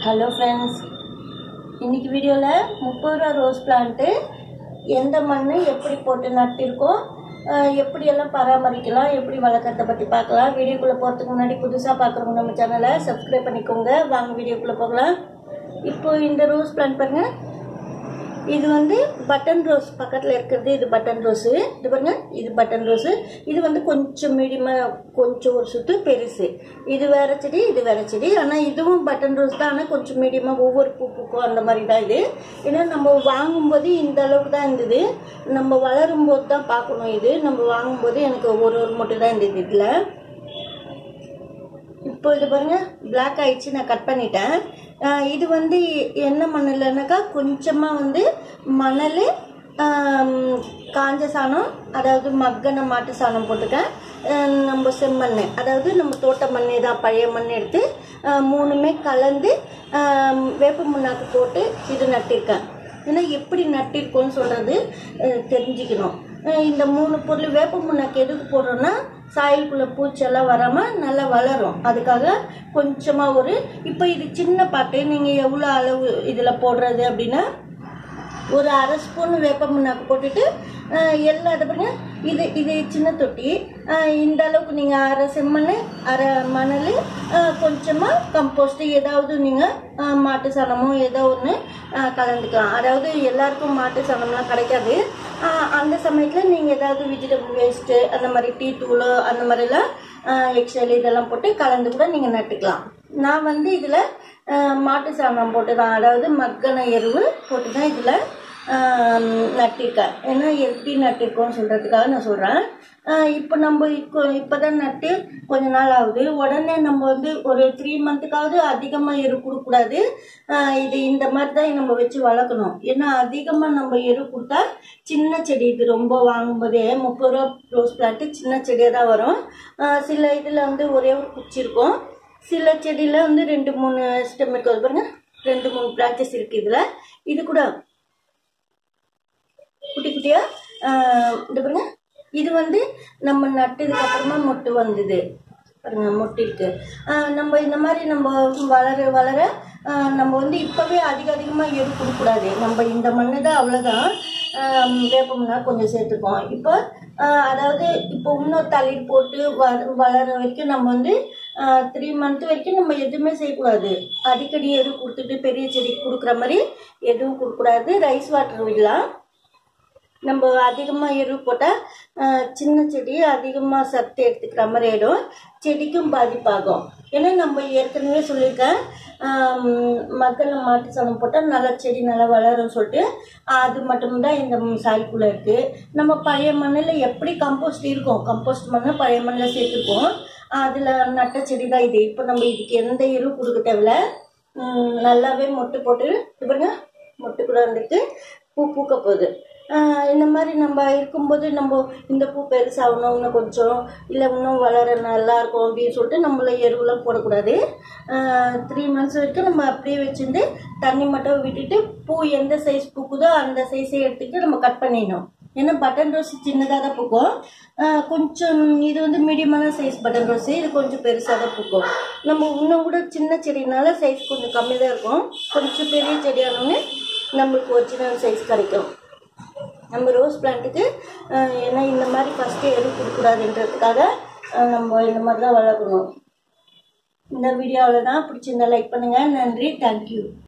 Hello friends, இன்றைக்கி வீடியோவில் 30 ரூபா ரோஸ் பிளான்ட்டு எந்த மண் எப்படி போட்டு நட்டிருக்கோம், எப்படியெல்லாம் பராமரிக்கலாம், எப்படி வளர்க்குறத பற்றி பார்க்கலாம். வீடியோக்குள்ளே போகிறதுக்கு முன்னாடி புதுசாக பார்க்குறவங்க நம்ம சேனலை சப்ஸ்கிரைப் பண்ணிக்கோங்க. வாங்க வீடியோக்குள்ளே போகலாம். இப்போது இந்த ரோஸ் பிளான்ட் பாருங்கள், இது வந்து பட்டன் ரோஸ் பக்கத்தில் இருக்கிறது. இது பட்டன் ரோஸு, இது பாருங்கள், இது பட்டன் ரோஸு. இது வந்து கொஞ்சம் மீடியமாக, கொஞ்சம் ஒரு சுற்று பெருசு. இது வேறு செடி, இது வேறு செடி. ஆனால் இதுவும் பட்டன் ரோஸ் தான், ஆனால் கொஞ்சம் மீடியமாக ஒவ்வொரு பூக்கும் அந்த மாதிரி தான் இது. ஏன்னா நம்ம வாங்கும்போது இந்த அளவுக்கு தான் இருந்தது, நம்ம வளரும்போது தான் பார்க்கணும். இது நம்ம வாங்கும்போது எனக்கு ஒரு மொட்டு தான் இருந்தது இதில். இப்போ இது பாருங்கள், பிளாக் ஆகிடுச்சு, நான் கட் பண்ணிட்டேன். இது வந்து என்ன மண்ணில்னாக்கா கொஞ்சமாக வந்து மணல், காஞ்ச சாணம், அதாவது மக்கன மாட்டு சாணம் போட்டுட்டேன். நம்ம செம்மண், அதாவது நம்ம தோட்ட மண் தான், பழைய மண் எடுத்து மூணுமே கலந்து வேப்ப முன்னாக்கு போட்டு இது நட்டிருக்கேன். ஏன்னா எப்படி நட்டிருக்கோன்னு சொல்கிறது தெரிஞ்சுக்கணும். இந்த 3 பொருள் வேப்ப முன்னாக்கு எதுக்கு போடுறோன்னா, சாயலுக்குள்ளே பூச்செல்லாம் வராமல் நல்லா வளரும். அதுக்காக கொஞ்சமாக இப்போ இது சின்ன பாட்டு, நீங்கள் எவ்வளோ அளவு இதில் போடுறது அப்படின்னா, ஒரு அரை ஸ்பூன் வேப்ப முன்னாக்கு போட்டுட்டு எல்லா இடத்துலைங்க இது சின்ன தொட்டி. இந்த அளவுக்கு நீங்கள் அரை செம்மண், அரை மணல், கொஞ்சமாக கம்போஸ்ட்டு, ஏதாவது நீங்கள் மாட்டு சாணமோ ஏதோ ஒன்று கலந்துக்கலாம். அதாவது எல்லாருக்கும் மாட்டு சாணம்லாம் கிடைக்காது. அந்த சமயத்தில் நீங்கள் ஏதாவது வெஜிடபிள் வேஸ்ட்டு, அந்த மாதிரி டீ தூள், அந்த மாதிரிலாம் எக்ஸ்ட்ரா இதெல்லாம் போட்டு கலந்து கூட நீங்கள் நட்டுக்கலாம். நான் வந்து இதில் மாட்டு சாணம் போட்டு தான், அதாவது மக்கன எருவு போட்டு தான் இதில் நட்டிருக்கேன். ஏன்னா எப்படி நட்டிருக்கோன்னு சொல்கிறதுக்காக நான் சொல்கிறேன். இப்போ நம்ம இப்போ தான் நட்டு கொஞ்ச நாள் ஆகுது. உடனே நம்ம வந்து ஒரு 3 மந்த்துக்காவது அதிகமாக எரு கொடுக்கக்கூடாது. இது இந்த மாதிரி தான் நம்ம வச்சு வளர்க்கணும். ஏன்னா அதிகமாக நம்ம எரு கொடுத்தா சின்ன செடி, இது ரொம்ப வாங்கும்போதே 30 ரூபா ரோஸ் பிளான்ட்டு சின்ன செடியாக தான் வரும். சில இதில் வந்து ஒரே ஒரு குச்சி இருக்கும், சில செடியில் வந்து 2-3 ஸ்டெம் இருக்குது பாருங்க, 2-3 பிரான்ச்சஸ் இருக்குது இதில். இது கூட குட்டி குட்டியாக இது பாருங்க, இது வந்து நம்ம நட்டதுக்கு அப்புறமா மொட்டு வந்தது பாருங்க, மொட்டு இருக்கு. நம்ம இந்த மாதிரி நம்ம வளர வளர நம்ம வந்து இப்போவே அதிகமாக எரு கொடுக்கக்கூடாது. நம்ம இந்த மண்ணு தான், அவ்வளோதான். வேப்பம்னா கொஞ்சம் சேர்த்துப்போம். இப்போ அதாவது இப்போ இன்னும் தளிர் போட்டு வளர வரைக்கும் நம்ம வந்து 3 மந்த் வரைக்கும் நம்ம எதுவுமே செய்யக்கூடாது. அடிக்கடி எரு கொடுத்துட்டு பெரிய செடி கொடுக்குற மாதிரி எதுவும் கொடுக்கக்கூடாது. ரைஸ் வாட்டர் விடலாம். நம்ம அதிகமாக எரு போட்டால் சின்ன செடி அதிகமாக சத்து எடுத்துக்கிற மாதிரி ஆகிடும், செடிக்கும் பாதிப்பாகும். ஏன்னா நம்ம ஏற்கனவே சொல்லியிருக்கேன், மக்கள் மாட்டு சாணம் போட்டால் நல்லா செடி நல்லா வளரும்னு சொல்லிட்டு. அது மட்டும்தான் இந்த சாய்க்குள்ளே இருக்குது. நம்ம பழைய மண்ணில் எப்படி கம்போஸ்ட் இருக்கும், கம்போஸ்ட் மண்ணை பழைய மண்ணில் சேர்த்துருக்கோம், அதில் நட்ட செடி தான் இது. இப்போ நம்ம இதுக்கு எந்த எரு கொடுக்க தேவையில்ல. நல்லாவே மொட்டு போட்டு பாருங்க, மொட்டு கூட வந்துட்டு பூக்க போகுது. இந்த மாதிரி நம்ம இருக்கும்போது நம்ம இந்த பூ பெருசாகணும், இன்னும் கொஞ்சம் இல்லை இன்னும் வளர நல்லாயிருக்கும் அப்படின்னு சொல்லிட்டு நம்மள எருவெலாம் போடக்கூடாது. 3 மந்த்ஸ் வரைக்கும் நம்ம அப்படியே வச்சுருந்து தண்ணி மட்டும் விட்டுட்டு, பூ எந்த சைஸ் பூக்குதோ அந்த சைஸை எடுத்துக்கிட்டு நம்ம கட் பண்ணிடணும். ஏன்னா பட்டன் ரோஸ் சின்னதாக தான் பூக்கும், கொஞ்சம் இது வந்து மீடியமான சைஸ் பட்டன் ரோஸு, இது கொஞ்சம் பெருசாக தான் பூக்கும். நம்ம இன்னும் கூட சின்ன செடினால சைஸ் கொஞ்சம் கம்மி தான் இருக்கும். கொஞ்சம் பெரிய செடியானோன்னு நம்மளுக்கு ஒரிஜினல் சைஸ் கிடைக்கும் நம்ம ரோஸ் பிளான்ட்டுக்கு. ஏன்னா இந்த மாதிரி ஃபஸ்ட்டு எரு கொடுக்கூடாதுன்றதுக்காக நம்ம இந்த மாதிரி தான் வளர்க்கணும். இந்த வீடியோவில் தான் பிடிச்சிருந்தா லைக் பண்ணுங்கள். நன்றி, தேங்க்யூ.